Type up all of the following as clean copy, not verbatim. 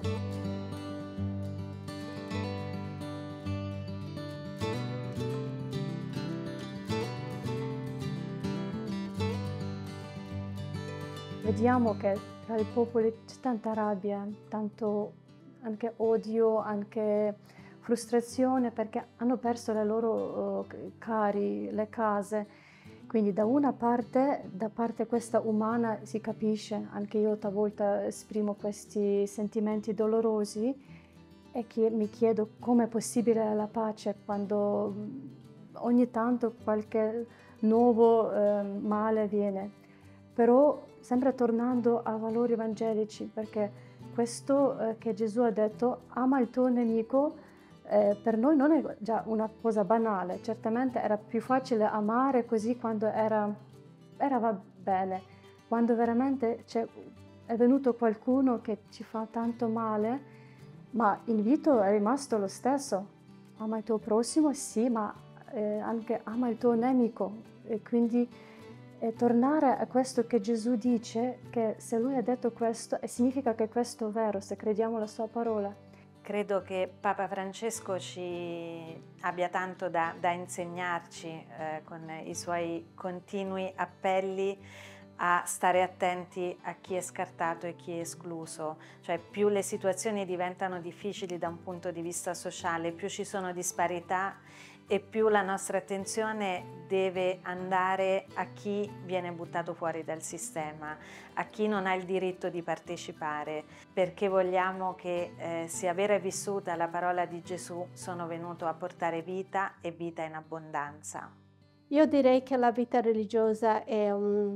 Vediamo che tra i popoli c'è tanta rabbia, tanto anche odio, anche frustrazione perché hanno perso le loro cari, le case. Quindi da una parte, da parte questa umana si capisce, anche io talvolta esprimo questi sentimenti dolorosi e che mi chiedo com'è possibile la pace quando ogni tanto qualche nuovo male viene. Però sempre tornando a valori evangelici, perché questo che Gesù ha detto, ama il tuo nemico, per noi non è già una cosa banale, certamente era più facile amare così quando va bene, quando veramente è venuto qualcuno che ci fa tanto male, ma l'invito è rimasto lo stesso, ama il tuo prossimo, sì, ma anche ama il tuo nemico, e quindi tornare a questo che Gesù dice, che se Lui ha detto questo, significa che questo è vero, se crediamo alla Sua parola. Credo che Papa Francesco ci abbia tanto da insegnarci con i suoi continui appelli a stare attenti a chi è scartato e chi è escluso, cioè più le situazioni diventano difficili da un punto di vista sociale, più ci sono disparità e più la nostra attenzione deve andare a chi viene buttato fuori dal sistema, a chi non ha il diritto di partecipare, perché vogliamo che sia vera e vissuta la parola di Gesù: sono venuto a portare vita e vita in abbondanza. Io direi che la vita religiosa è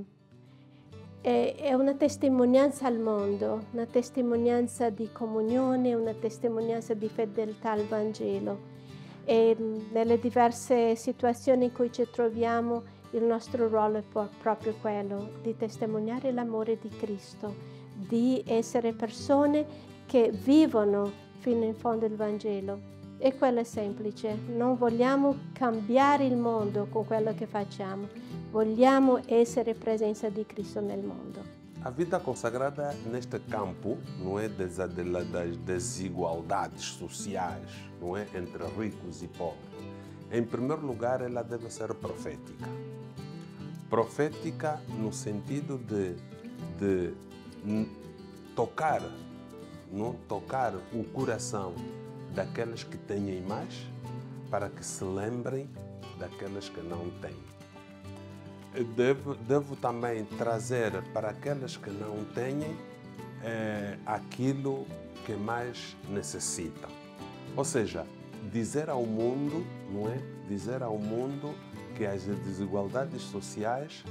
una testimonianza al mondo, una testimonianza di comunione, una testimonianza di fedeltà al Vangelo. E nelle diverse situazioni in cui ci troviamo, il nostro ruolo è proprio quello di testimoniare l'amore di Cristo, di essere persone che vivono fino in fondo il Vangelo. E quello è semplice, non vogliamo cambiare il mondo con quello che facciamo, vogliamo essere presenza di Cristo nel mondo. A vida consagrada neste campo não é das desigualdades sociais, não é, entre ricos e pobres. Em primeiro lugar, ela deve ser profética. Profética no sentido de tocar, não, tocar o coração daqueles que têm mais, para que se lembrem daqueles que não têm. Devo também trazer para aqueles que não têm aquilo que mais necessitam. Ou seja, dizer ao mundo, não é? Dizer ao mundo que as desigualdades sociais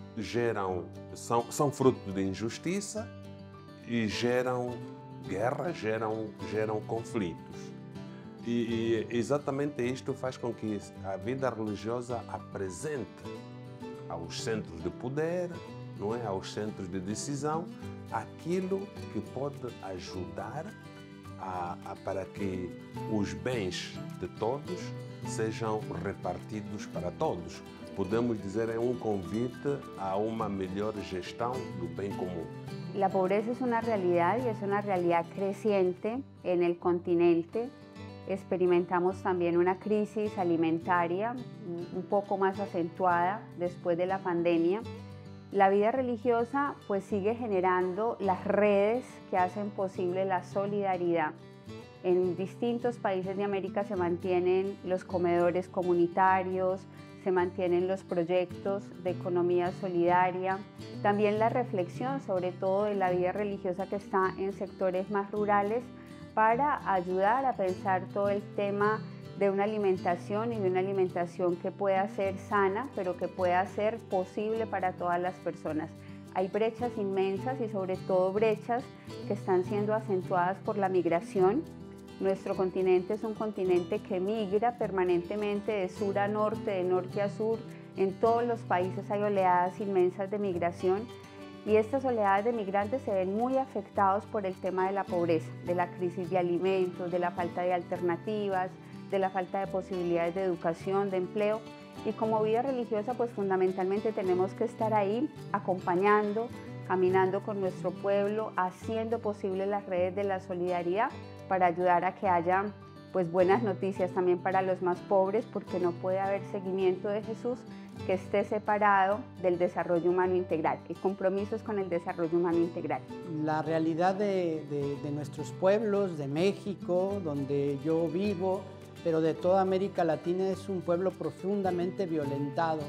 são fruto de injustiça e geram guerras, geram conflitos. E exatamente isto faz com que a vida religiosa apresente aos centros de poder, não é? Aos centros de decisão, aquilo que pode ajudar para que os bens de todos sejam repartidos para todos. Podemos dizer, é um convite a uma melhor gestão do bem común. La pobreza es una realidad y es una realidad creciente en el continente. Experimentamos también una crisis alimentaria un poco más acentuada después de la pandemia. La vida religiosa pues sigue generando las redes que hacen posible la solidaridad. En distintos países de América se mantienen los comedores comunitarios, se mantienen los proyectos de economía solidaria, también la reflexión sobre todo de la vida religiosa que está en sectores más rurales, para ayudar a pensar todo el tema de una alimentación y de una alimentación que pueda ser sana, pero que pueda ser posible para todas las personas. Hay brechas inmensas y sobre todo brechas que están siendo acentuadas por la migración. Nuestro continente es un continente que migra permanentemente de sur a norte, de norte a sur. En todos los países hay oleadas inmensas de migración. Y estas oleadas de migrantes se ven muy afectados por el tema de la pobreza, de la crisis de alimentos, de la falta de alternativas, de la falta de posibilidades de educación, de empleo. Y como vida religiosa, pues fundamentalmente tenemos que estar ahí acompañando, caminando con nuestro pueblo, haciendo posible las redes de la solidaridad para ayudar a que haya pues buenas noticias también para los más pobres, porque no puede haber seguimiento de Jesús que esté separado del desarrollo humano integral. El compromiso es con el desarrollo humano integral. La realidad de nuestros pueblos, de México, donde yo vivo, pero de toda América Latina, es un pueblo profundamente violentado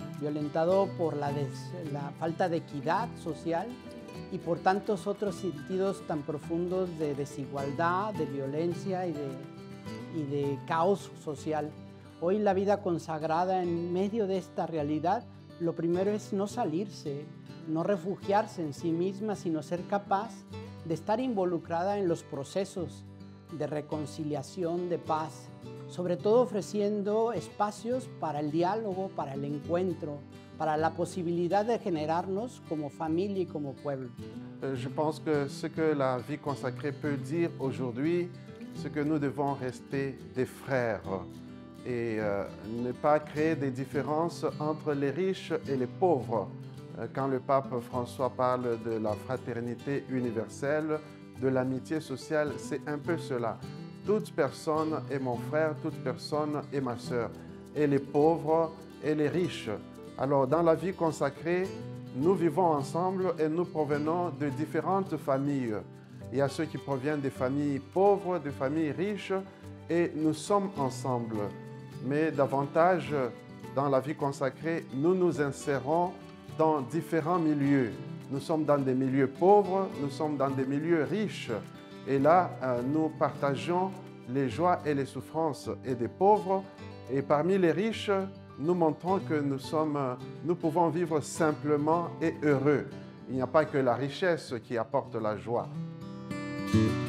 por la falta de equidad social y por tantos otros sentidos tan profundos de desigualdad, de violencia y de caos social. Hoy la vida consagrada en medio de esta realidad, lo primero es no salirse, no refugiarse en sí misma, sino ser capaz de estar involucrada en los procesos de reconciliación, de paz, sobre todo ofreciendo espacios para el diálogo, para el encuentro, para la posibilidad de generarnos como familia y como pueblo. Je pense que ce que la vie consacrée peut dire aujourd'hui, c'est que nous devons rester des frères et ne pas créer des différences entre les riches et les pauvres. Quand le pape François parle de la fraternité universelle, de l'amitié sociale, c'est un peu cela. Toute personne est mon frère, toute personne est ma sœur, et les pauvres et les riches. Alors, dans la vie consacrée, nous vivons ensemble et nous provenons de différentes familles. Il y a ceux qui proviennent des familles pauvres, des familles riches, et nous sommes ensemble. Mais davantage, dans la vie consacrée, nous nous insérons dans différents milieux. Nous sommes dans des milieux pauvres, nous sommes dans des milieux riches. Et là, nous partageons les joies et les souffrances et des pauvres. Et parmi les riches, nous montrons que nous pouvons vivre simplement et heureux. Il n'y a pas que la richesse qui apporte la joie.